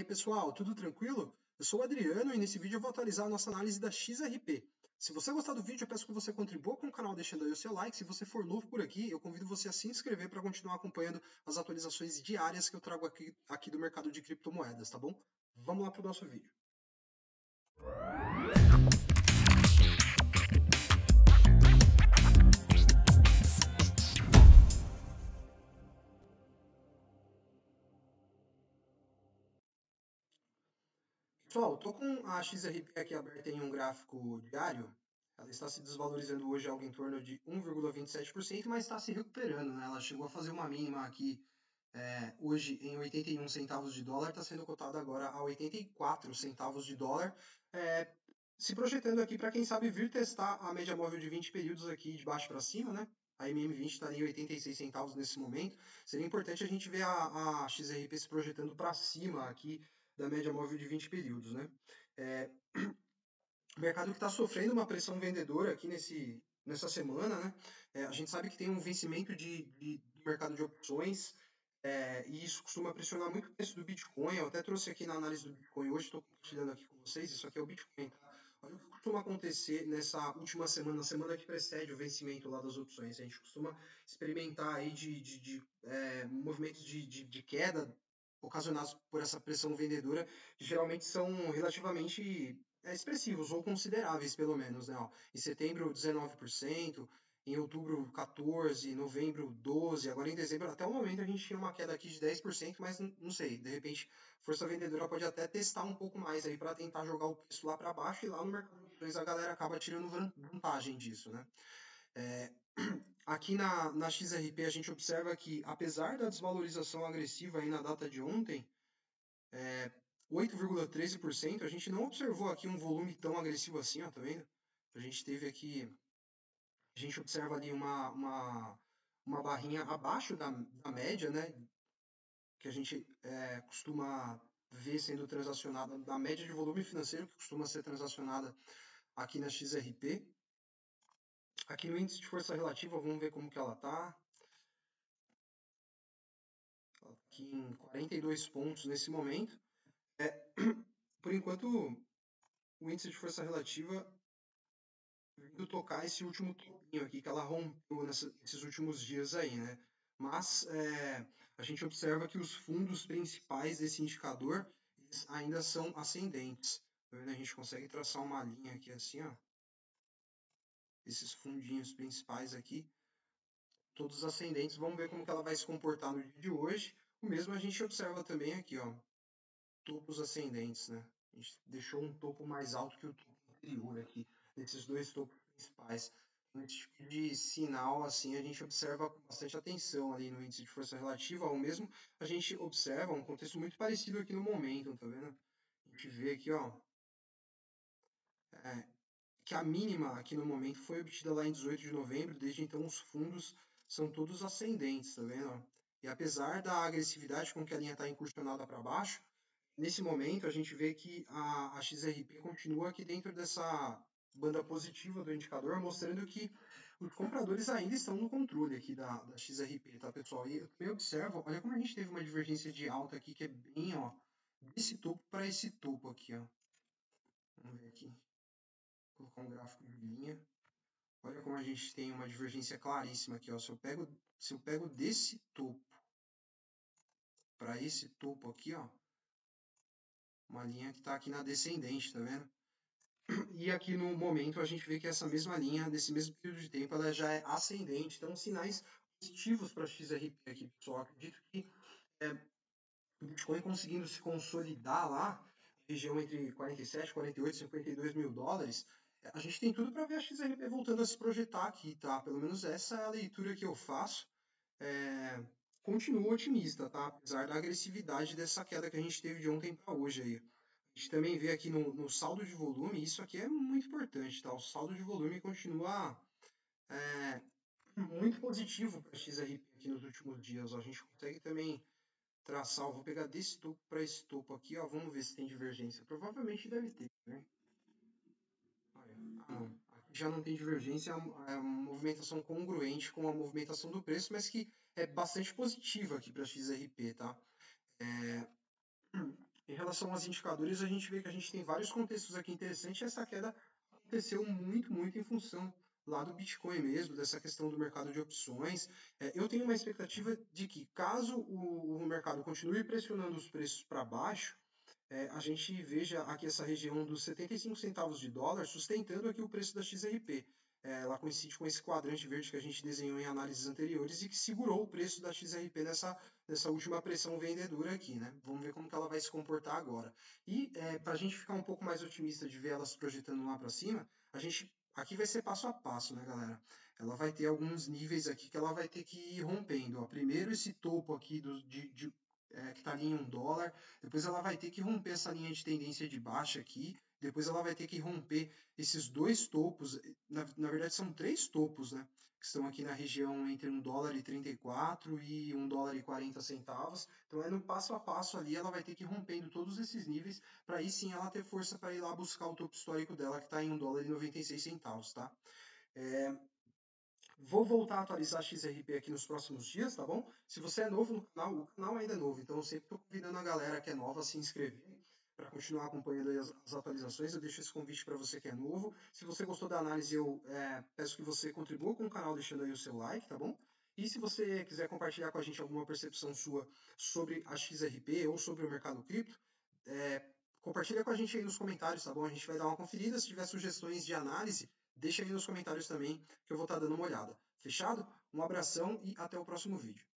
E aí, pessoal, tudo tranquilo? Eu sou o Adriano e nesse vídeo eu vou atualizar a nossa análise da XRP. Se você gostar do vídeo, eu peço que você contribua com o canal deixando aí o seu like. Se você for novo por aqui, eu convido você a se inscrever para continuar acompanhando as atualizações diárias que eu trago aqui do mercado de criptomoedas, tá bom? Vamos lá para o nosso vídeo. Pessoal, estou com a XRP aqui aberta em um gráfico diário. Ela está se desvalorizando hoje algo em torno de 1,27%, mas está se recuperando, né? Ela chegou a fazer uma mínima aqui hoje em 81 centavos de dólar, está sendo cotada agora a 84 centavos de dólar, se projetando aqui para quem sabe vir testar a média móvel de 20 períodos aqui de baixo para cima, né? A MM20 está em 86 centavos nesse momento. Seria importante a gente ver a XRP se projetando para cima aqui da média móvel de 20 períodos, né? O mercado que está sofrendo uma pressão vendedora aqui nessa semana, né? A gente sabe que tem um vencimento do mercado de opções, e isso costuma pressionar muito o preço do Bitcoin. Eu até trouxe aqui na análise do Bitcoin hoje, estou compartilhando aqui com vocês. Isso aqui é o Bitcoin, tá? Olha o que costuma acontecer nessa última semana, na semana que precede o vencimento lá das opções. A gente costuma experimentar aí movimentos de queda ocasionados por essa pressão vendedora, que geralmente são relativamente expressivos ou consideráveis, pelo menos, né? Ó, em setembro, 19%, em outubro 14%, em novembro 12%, agora em dezembro, até o momento a gente tinha uma queda aqui de 10%, mas não sei, de repente força vendedora pode até testar um pouco mais aí para tentar jogar o preço lá para baixo e lá no mercado de opções a galera acaba tirando vantagem disso, né? Aqui na XRP a gente observa que, apesar da desvalorização agressiva aí na data de ontem, 8,13%, a gente não observou aqui um volume tão agressivo assim, ó, tá vendo? A gente teve aqui, a gente observa ali uma barrinha abaixo da média, né? Que a gente costuma ver sendo transacionada, da média de volume financeiro que costuma ser transacionada aqui na XRP. Aqui no índice de força relativa, vamos ver como que ela está. Aqui em 42 pontos nesse momento. Por enquanto, o índice de força relativa vindo tocar esse último topinho aqui que ela rompeu nesses últimos dias aí, né? Mas a gente observa que os fundos principais desse indicador eles ainda são ascendentes. Tá vendo? A gente consegue traçar uma linha aqui assim, ó. Esses fundinhos principais aqui, todos ascendentes. Vamos ver como que ela vai se comportar no dia de hoje. O mesmo a gente observa também aqui, ó. Topos ascendentes, né? A gente deixou um topo mais alto que o topo anterior aqui, desses dois topos principais. Esse tipo de sinal, assim, a gente observa com bastante atenção ali no índice de força relativa, ou mesmo a gente observa um contexto muito parecido aqui no momento, tá vendo? A gente vê aqui, ó, que a mínima aqui no momento foi obtida lá em 18 de novembro, desde então os fundos são todos ascendentes, tá vendo? E apesar da agressividade com que a linha está incursionada para baixo, nesse momento, a gente vê que a XRP continua aqui dentro dessa banda positiva do indicador, mostrando que os compradores ainda estão no controle aqui da XRP, tá, pessoal? E eu também observo, olha como a gente teve uma divergência de alta aqui, que é bem, ó, desse topo para esse topo aqui, ó. Vamos ver aqui. Vou colocar um gráfico de linha. Olha como a gente tem uma divergência claríssima aqui, ó. Se eu pego desse topo para esse topo aqui, ó, uma linha que está aqui na descendente, tá vendo? E aqui no momento a gente vê que essa mesma linha, nesse mesmo período de tempo, ela já é ascendente. Então, sinais positivos para a XRP aqui, pessoal. Eu acredito que o Bitcoin conseguindo se consolidar lá, região entre 47, 48, 52 mil dólares, a gente tem tudo para ver a XRP voltando a se projetar aqui, tá? Pelo menos essa é a leitura que eu faço. Continuo otimista, tá? Apesar da agressividade dessa queda que a gente teve de ontem para hoje aí. A gente também vê aqui no saldo de volume, isso aqui é muito importante, tá? O saldo de volume continua muito positivo para a XRP aqui nos últimos dias. Ó. A gente consegue também traçar, vou pegar desse topo para esse topo aqui, ó, vamos ver se tem divergência. Provavelmente deve ter, né? Não. Aqui já não tem divergência, é uma movimentação congruente com a movimentação do preço, mas que é bastante positiva aqui para a XRP, tá? Em relação aos indicadores, a gente vê que a gente tem vários contextos aqui interessantes, e essa queda aconteceu muito, muito em função lá do Bitcoin mesmo, dessa questão do mercado de opções. Eu tenho uma expectativa de que, caso o mercado continue pressionando os preços para baixo, a gente veja aqui essa região dos 75 centavos de dólar sustentando aqui o preço da XRP. Ela coincide com esse quadrante verde que a gente desenhou em análises anteriores e que segurou o preço da XRP nessa última pressão vendedora aqui, né? Vamos ver como que ela vai se comportar agora. E para a gente ficar um pouco mais otimista de ver ela se projetando lá para cima, a gente aqui vai ser passo a passo, né, galera? Ela vai ter alguns níveis aqui que ela vai ter que ir rompendo. Ó. Primeiro esse topo aqui que está ali em $1, depois ela vai ter que romper essa linha de tendência de baixa aqui, depois ela vai ter que romper esses dois topos, na verdade são três topos, né? Que estão aqui na região entre $1,34 e $1,40. Então é no passo a passo ali, ela vai ter que ir rompendo todos esses níveis para aí sim ela ter força para ir lá buscar o topo histórico dela que está em $1,96, tá? Vou voltar a atualizar a XRP aqui nos próximos dias, tá bom? Se você é novo no canal, o canal ainda é novo, então eu sempre estou convidando a galera que é nova a se inscrever para continuar acompanhando as atualizações. Eu deixo esse convite para você que é novo. Se você gostou da análise, eu peço que você contribua com o canal deixando aí o seu like, tá bom? E se você quiser compartilhar com a gente alguma percepção sua sobre a XRP ou sobre o mercado cripto, compartilha com a gente aí nos comentários, tá bom? A gente vai dar uma conferida. Se tiver sugestões de análise, deixa aí nos comentários também, que eu vou estar dando uma olhada. Fechado? Um abração e até o próximo vídeo.